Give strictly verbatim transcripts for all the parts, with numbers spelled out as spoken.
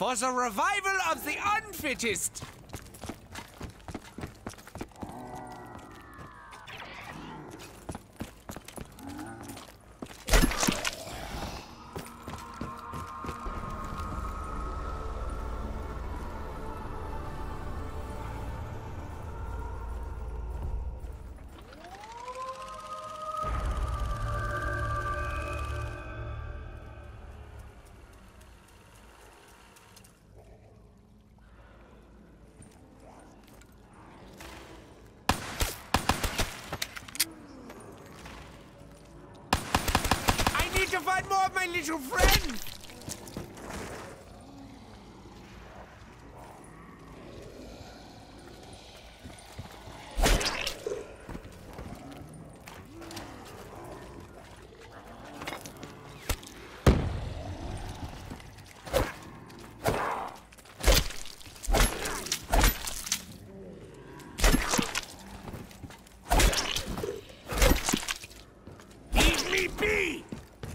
For the revival of the unfittest! To find more of my little friend! Leave me be!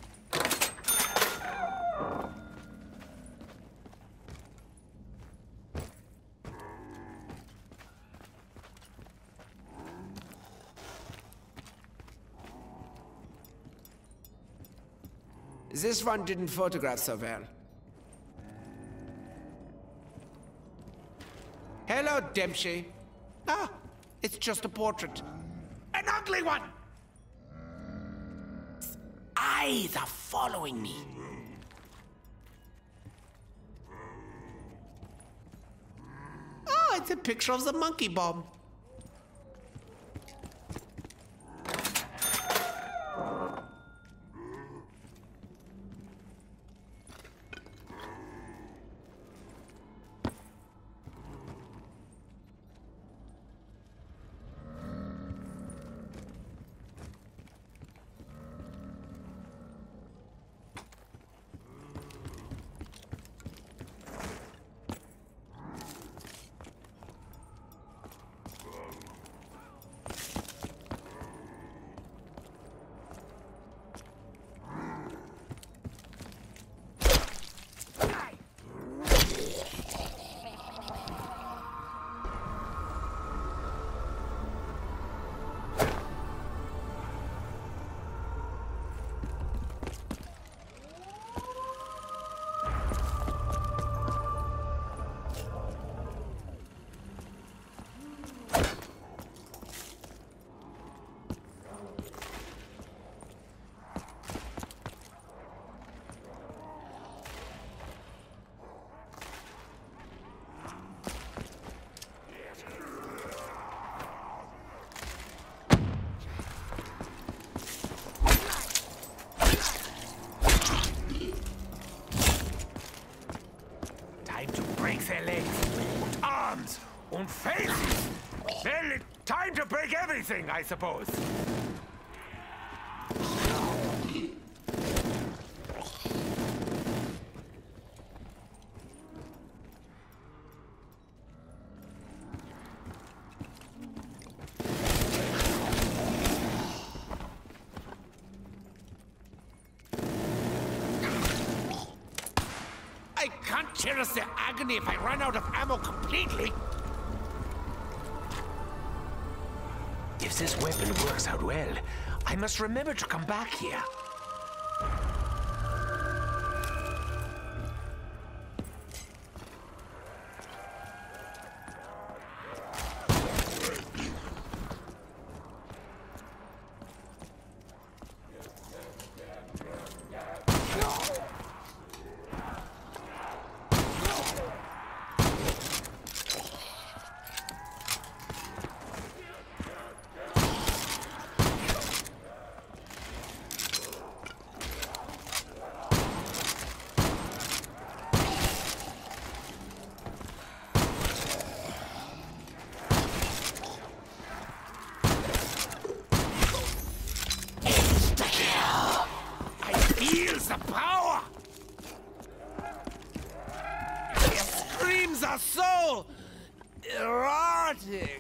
This one didn't photograph so well. Hello, Dempsey. Ah, it's just a portrait. An ugly one! Eyes are following me. Oh, it's a picture of the monkey bomb. Their legs, and arms, and faces. Well, time to break everything, I suppose. I can't cherish their agony if I run out of ammo completely. If this weapon works out well, I must remember to come back here. The power! Your screams are so erotic.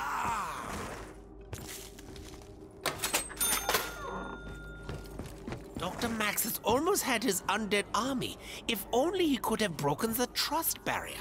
Yeah. Doctor Max has almost had his undead army. If only he could have broken the trust barrier.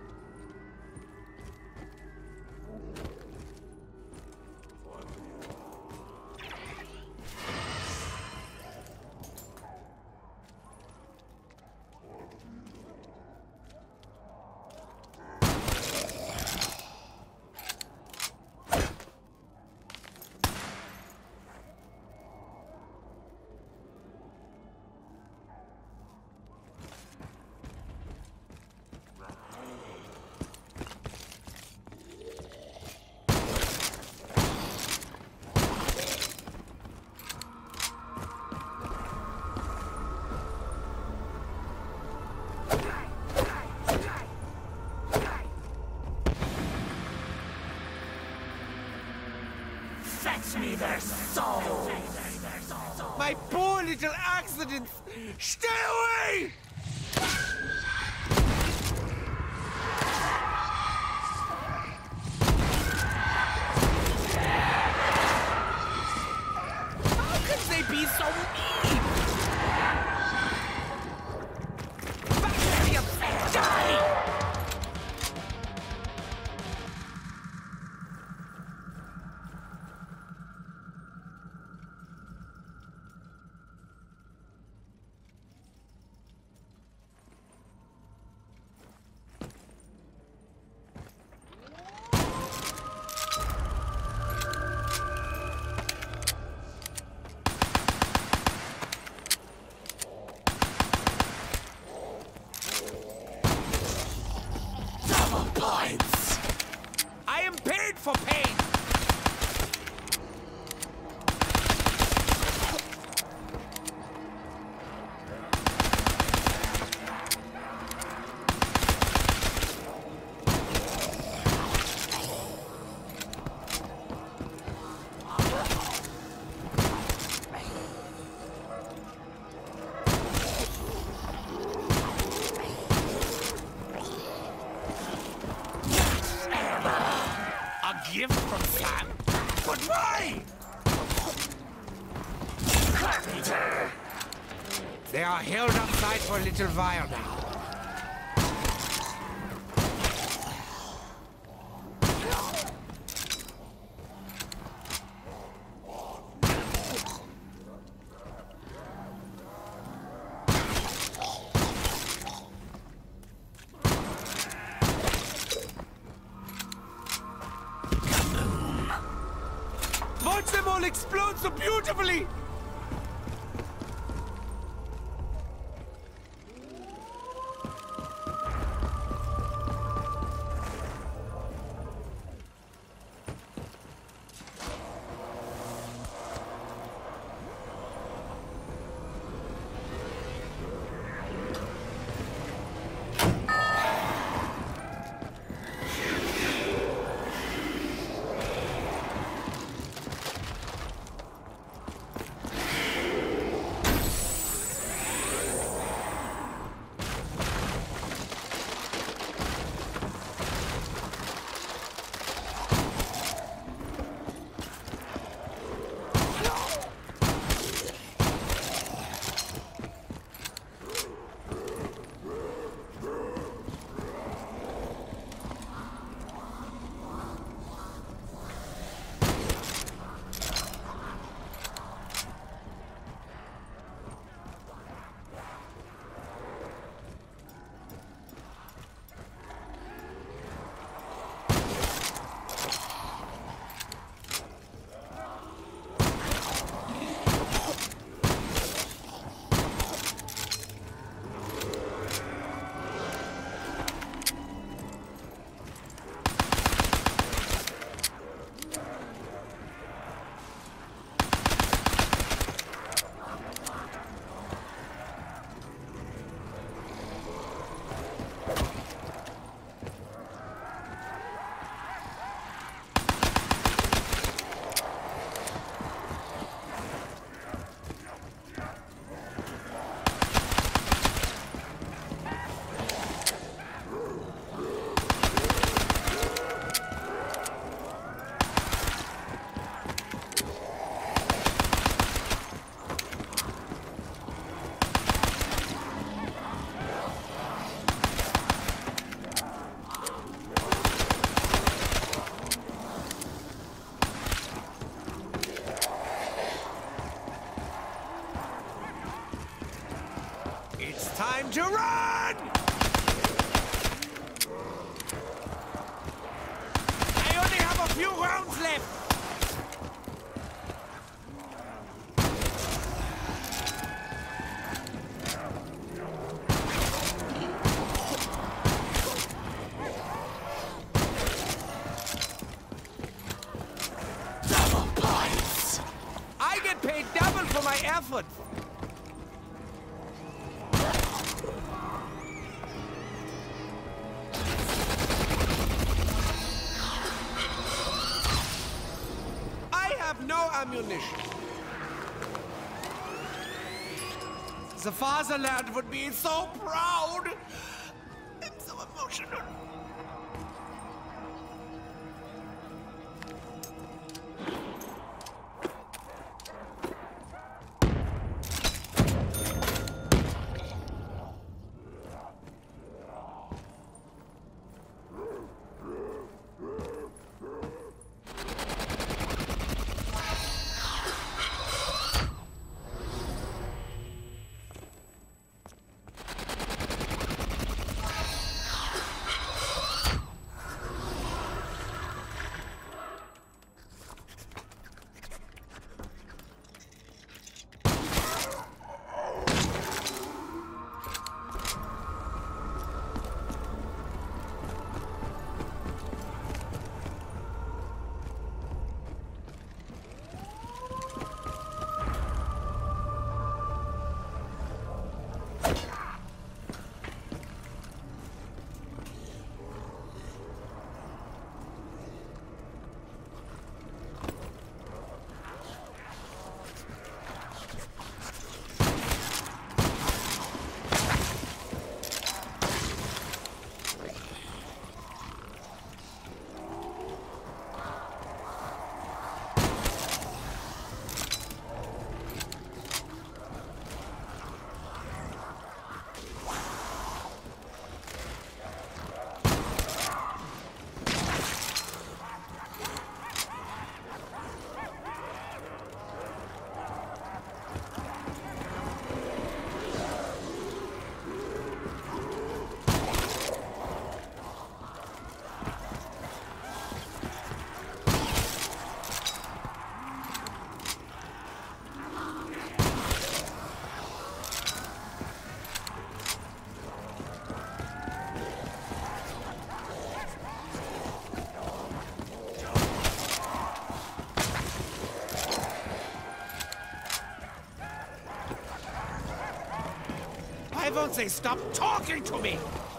Fetch me their souls! My poor little accidents! Stay away! How could they be so mean? Bacteria, die! I am paid for pain! Gift from Sam? But why? They are held outside for a little while now. Watch them all explode so beautifully! It's time to run! I only have a few rounds left. Double points. I get paid double for my effort. No ammunition. The fatherland would be so proud. I'm so emotional. Why won't they stop talking to me?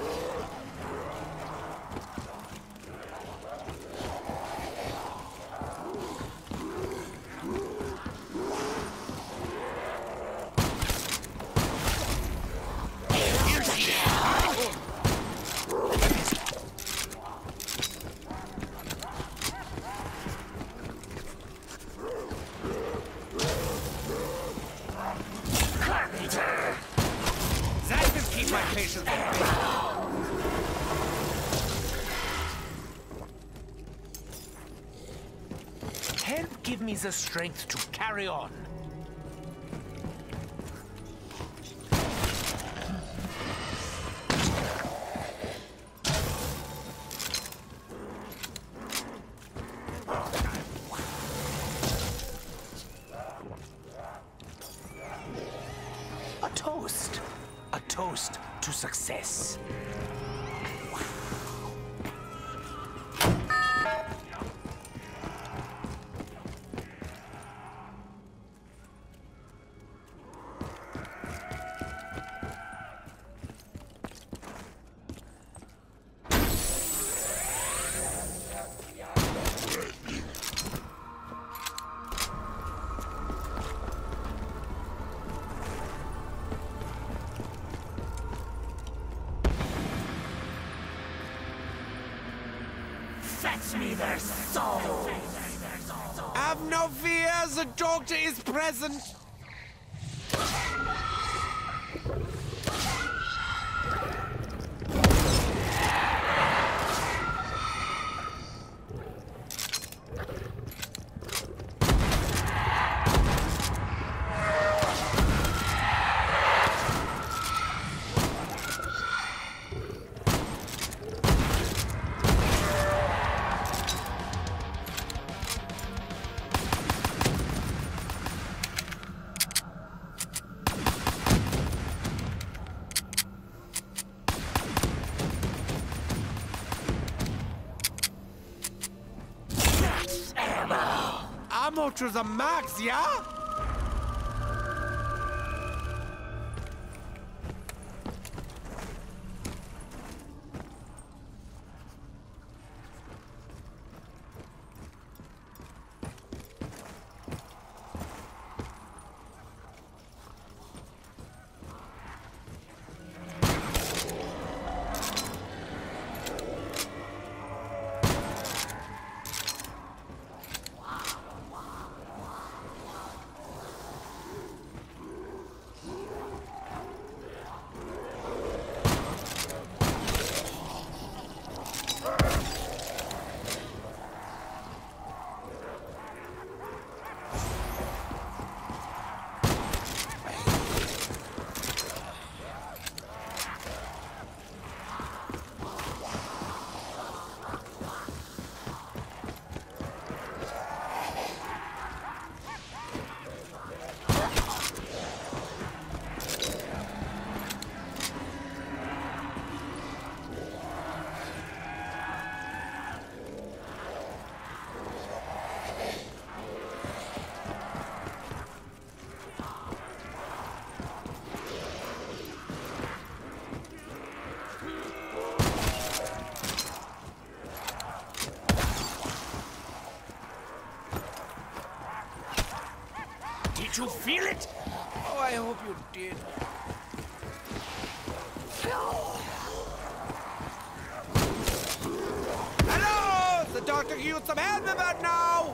Help give me the strength to carry on. A toast. A toast to success. Fetch me their souls! Have no fear, the doctor is present! out to the max, yeah? Did you feel it? Oh, I hope you did. Hello! The doctor can use some help about now!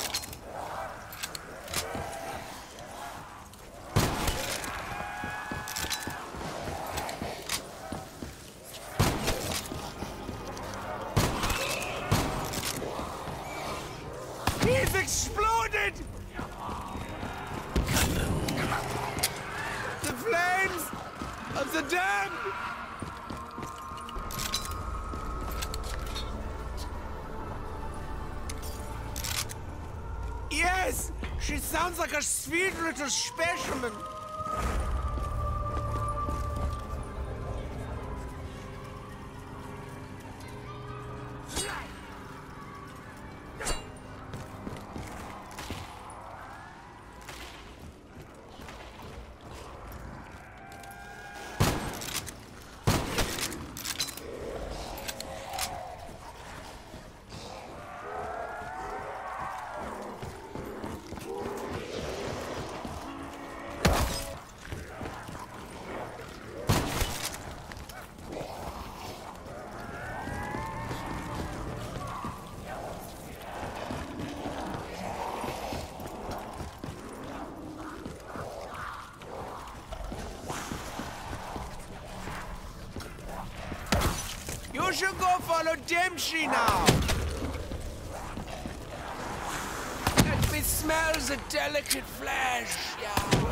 He's exploded! The flames of the dam! Yes! She sounds like a sweet little specimen. You should go follow Dempsey now. Let me smell the delicate flesh, yeah.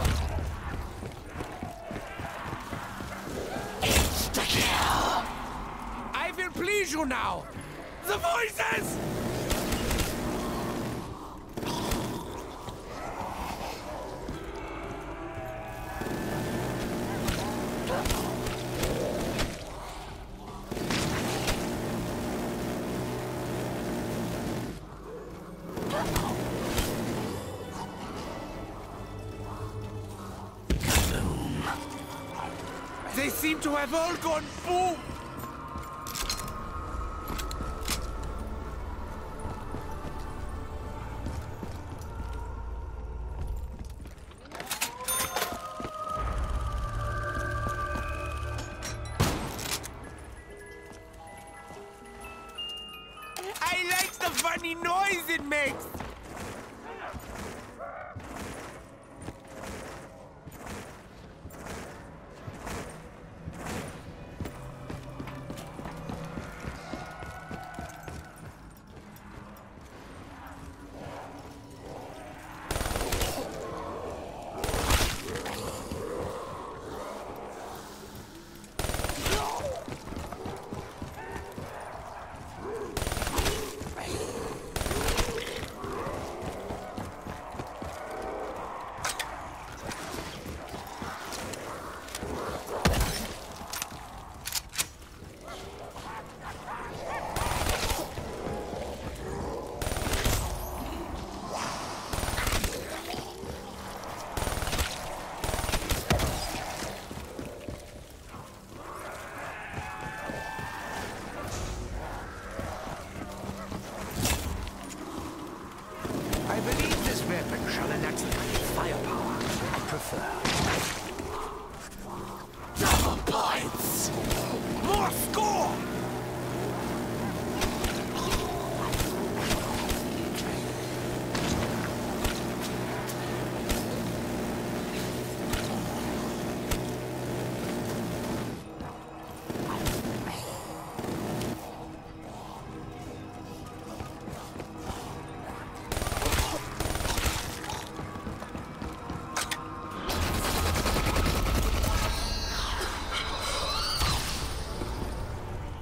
Insta-kill! I will please you now. The voices! They seem to have all gone boom! I like the funny noise it makes!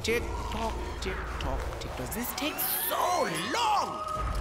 Tick tock, tick tock, tick tock. This takes so long!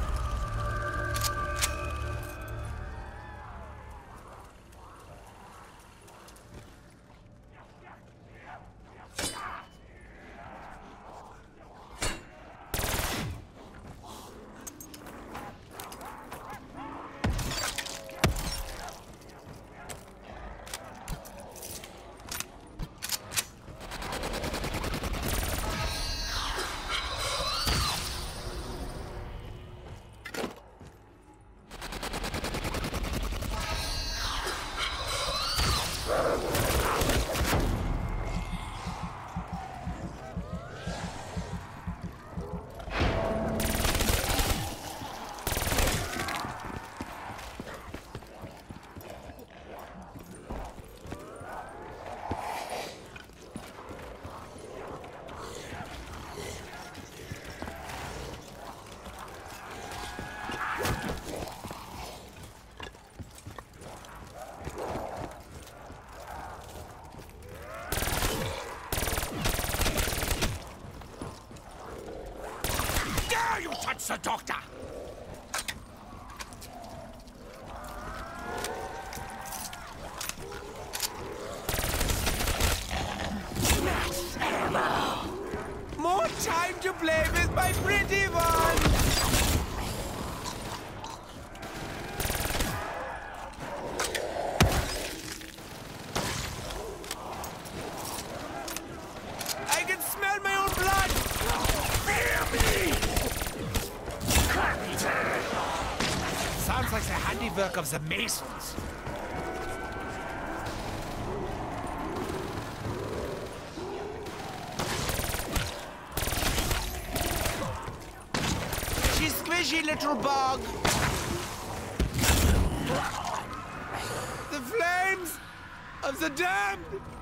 Touch the doctor! More time to play with my pretty one! I can smell my own blood! Fear me! Sounds like the handiwork of the Masons. She's squishy, little bug. The flames of the damned